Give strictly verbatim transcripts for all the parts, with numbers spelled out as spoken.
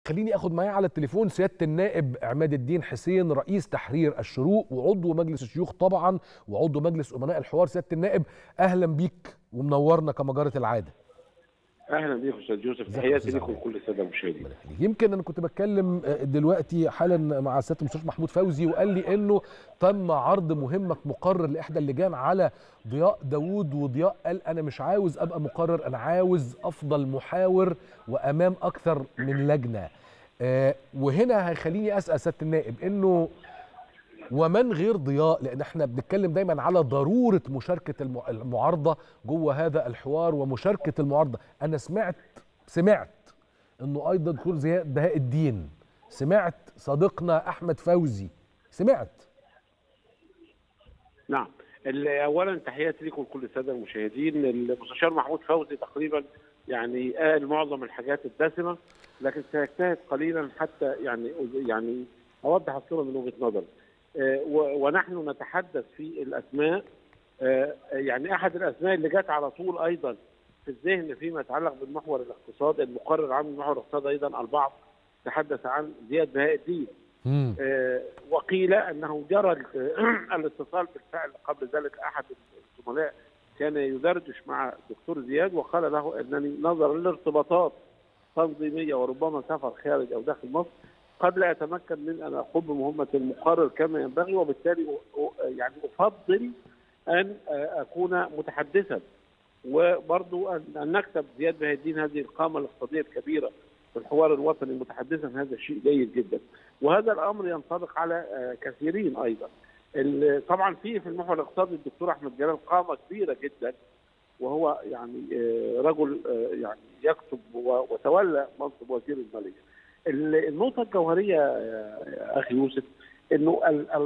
خليني اخد معايا على التليفون سياده النائب عماد الدين حسين رئيس تحرير الشروق وعضو مجلس الشيوخ طبعا وعضو مجلس امناء الحوار. سياده النائب اهلا بيك ومنورنا كما جرت العاده. اهلا بيك استاذ يوسف، تحياتي ليكم وكل الساده المشاهدين. يمكن انا كنت بتكلم دلوقتي حالا مع سياده المستشار محمود فوزي وقال لي انه تم عرض مهمه مقرر لاحدى اللجان على ضياء داوود، وضياء قال انا مش عاوز ابقى مقرر، انا عاوز افضل محاور وامام اكثر من لجنه. آه وهنا هيخليني اسال سياده النائب انه ومن غير ضياء، لان احنا بنتكلم دايما على ضروره مشاركه المعارضه جوه هذا الحوار ومشاركه المعارضه. انا سمعت سمعت انه ايضا دكتور زياد بهاء الدين، سمعت صديقنا احمد فوزي، سمعت. نعم، اولا تحياتي لكم وكل الساده المشاهدين. المستشار محمود فوزي تقريبا يعني قال معظم الحاجات الدسمه، لكن سيجتهد قليلا حتى يعني يعني اوضح الصوره من وجهه نظري. ونحن نتحدث في الاسماء، يعني احد الاسماء اللي جت على طول ايضا في الذهن فيما يتعلق بالمحور الاقتصادي، المقرر عن المحور الاقتصادي ايضا البعض تحدث عن زياد بهاء الدين. وقيل انه جرى الاتصال بالفعل قبل ذلك. احد الزملاء كان يدردش مع الدكتور زياد وقال له انني نظرا لارتباطات تنظيميه وربما سفر خارج او داخل مصر قد لا يتمكن من ان اقوم بمهمه المقرر كما ينبغي، وبالتالي يعني افضل ان اكون متحدثا، وبرضو ان نكتب زياد بهاء الدين هذه القامه الاقتصاديه الكبيره في الحوار الوطني متحدثا. هذا شيء جيد جدا، وهذا الامر ينطبق على كثيرين ايضا. طبعا في في المحور الاقتصادي الدكتور احمد جلال قامه كبيره جدا، وهو يعني رجل يعني يكتب وتولى منصب وزير الماليه. النقطة الجوهرية يا أخي يوسف أنه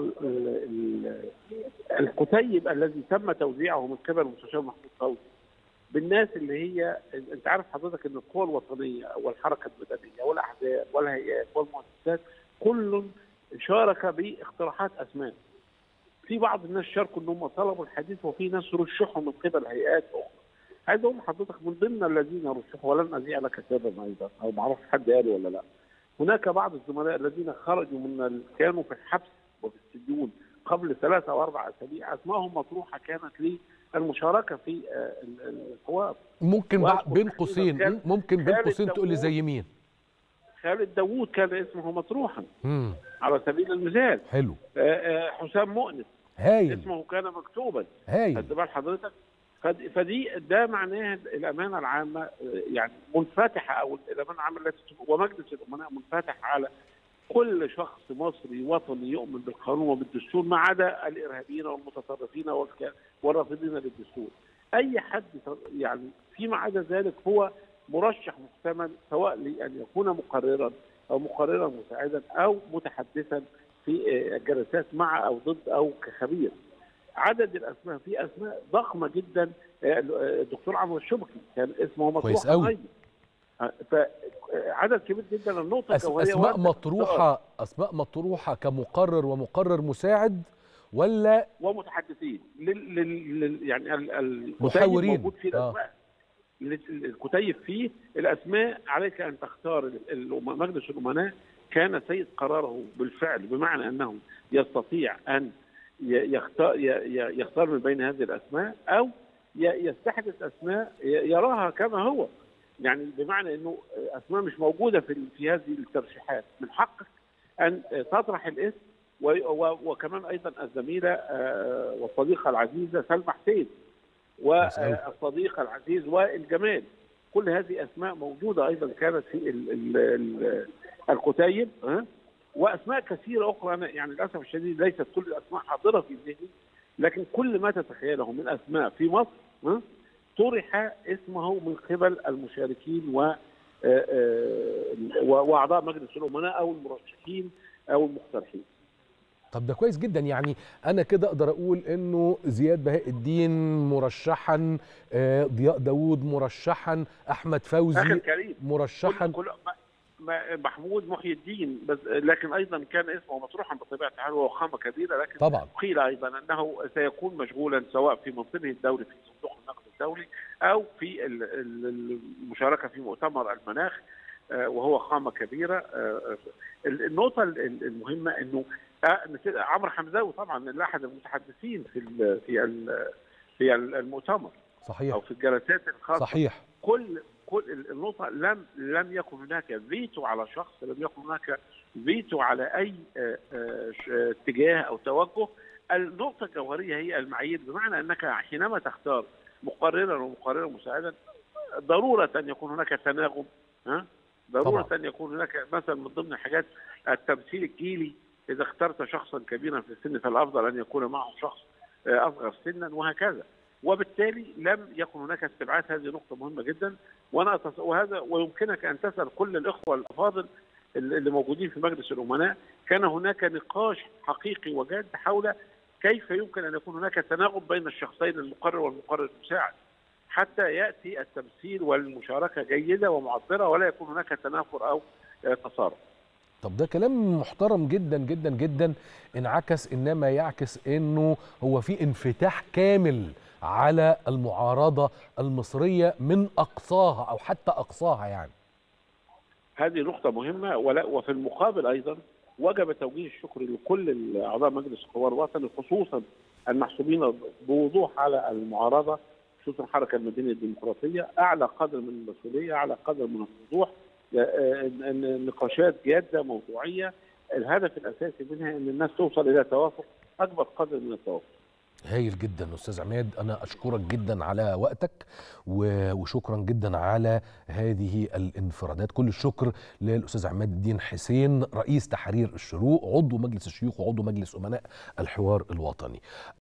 الكتيب الذي تم توزيعه من قبل المستشار محمود فوزي بالناس اللي هي، أنت عارف حضرتك أن القوى الوطنية والحركة المدنية والأحزاب والهيئات والمؤسسات كل شارك باقتراحات أسماء. في بعض الناس شاركوا أنهم طلبوا الحديث، وفي ناس رشحوا من قبل هيئات أخرى. عايز أقول لحضرتك من ضمن الذين رشحوا، ولن أذيع لك سرا أيضا أو ما أعرفش حد قال ولا لا، هناك بعض الزملاء الذين خرجوا من كانوا في الحبس وفي السجون قبل ثلاثة أو أربع أسابيع، أسمائهم مطروحة كانت للمشاركة في الحوار. ممكن بين قوسين ممكن بين قوسين تقول لي زي مين؟ خالد داوود كان اسمه مطروحا مم. على سبيل المثال. حلو. حسام مؤنس هايل اسمه كان مكتوبا. هايل. خد بال حضرتك؟ فدي ده معناه الامانه العامه يعني منفتحه، او الامانه العامه التي ومجلس الامناء منفتح على كل شخص مصري وطني يؤمن بالقانون وبالدستور، ما عدا الارهابيين والمتطرفين والرافضين للدستور. اي حد يعني فيما عدا ذلك هو مرشح محتمل، سواء لان يكون مقررا او مقررا مساعدا او متحدثا في الجلسات مع او ضد او كخبير. عدد الاسماء في اسماء ضخمه جدا. الدكتور عمرو الشبكي كان اسمه مطروح ايضا. فعدد كبير جدا. النقطه الجوهريه اسماء مطروحه اسماء مطروحه كمقرر ومقرر مساعد ولا ومتحدثين لل, لل... يعني المحاورين موجود فيه الاسماء. آه. الكتيب فيه الاسماء. عليك ان تختار. مجلس الامناء كان سيد قراره بالفعل، بمعنى انه يستطيع ان يختار يختار من بين هذه الاسماء او يستحدث اسماء يراها كما هو، يعني بمعنى انه اسماء مش موجوده في في هذه الترشيحات من حقك ان تطرح الاسم. وكمان ايضا الزميله والصديقه العزيزه سلمى حسين والصديق العزيز وائل جمال، كل هذه اسماء موجوده ايضا كانت في الكتيب. واسماء كثيره اخرى. انا يعني للاسف الشديد ليست كل الاسماء حاضره في ذهني، لكن كل ما تتخيله من اسماء في مصر طرح اسمه من قبل المشاركين و واعضاء مجلس الامناء او المرشحين او المقترحين. طب ده كويس جدا. يعني انا كده اقدر اقول انه زياد بهاء الدين مرشحا، ضياء داوود مرشحا، احمد فوزي مرشحا، كل كل محمود محي الدين، بس لكن ايضا كان اسمه مطروحا بطبيعه الحال وهو خامه كبيره، لكن طبعا قيل ايضا انه سيكون مشغولا سواء في منصبه الدولي في صندوق النقد الدولي او في المشاركه في مؤتمر المناخ. وهو قامه كبيره. النقطه المهمه انه عمرو حمزاوي طبعا احد المتحدثين في في في المؤتمر صحيح او في الجلسات الخاصه صحيح. كل كل النقطه لم لم يكن هناك فيتو على شخص، لم يكن هناك فيتو على اي اتجاه او توجه. النقطه الجوهريه هي المعايير، بمعنى انك حينما تختار مقررا ومقررا مساعدا ضروره ان يكون هناك تناغم، ها ضروره طبعا. ان يكون هناك مثلا من ضمن الحاجات التمثيل الجيلي، اذا اخترت شخصا كبيرا في السن فالافضل ان يكون معه شخص اصغر سنا وهكذا. وبالتالي لم يكن هناك استبعاد، هذه نقطه مهمه جدا. وانا أتص... وهذا ويمكنك ان تسال كل الاخوه الافاضل اللي موجودين في مجلس الامناء، كان هناك نقاش حقيقي وجاد حول كيف يمكن ان يكون هناك تناغم بين الشخصين المقرر والمقرر المساعد حتى ياتي التمثيل والمشاركه جيده ومعبره ولا يكون هناك تنافر او تصارع. طب ده كلام محترم جدا جدا جدا، انعكس انما يعكس انه هو في انفتاح كامل على المعارضه المصريه من اقصاها او حتى اقصاها يعني. هذه نقطه مهمه. ولا وفي المقابل ايضا وجب توجيه الشكر لكل اعضاء مجلس الحوار الوطني، خصوصا المحسوبين بوضوح على المعارضه، خصوصا الحركه المدنيه الديمقراطيه، اعلى قدر من المسؤوليه، اعلى قدر من الوضوح، نقاشات جاده موضوعيه، الهدف الاساسي منها ان الناس توصل الى توافق، اكبر قدر من التوافق. هايل جدا استاذ عماد، انا اشكرك جدا على وقتك وشكرا جدا على هذه الانفرادات. كل الشكر للاستاذ عماد الدين حسين، رئيس تحرير الشروق، عضو مجلس الشيوخ وعضو مجلس امناء الحوار الوطني.